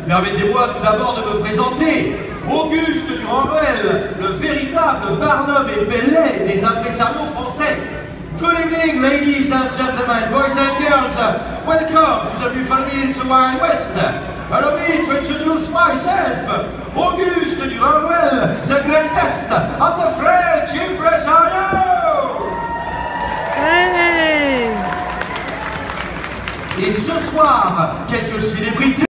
Permettez-moi tout d'abord de me présenter. Auguste Durand-Ruel, le véritable Barnum et Bailey des impresarios français. Good evening, ladies and gentlemen, boys and girls. Welcome to the Buffalo Bills Wild West. Allow me to introduce myself, Auguste Durand-Ruel, the greatest of the French impresario. Hey! Et ce soir, quelques célébrités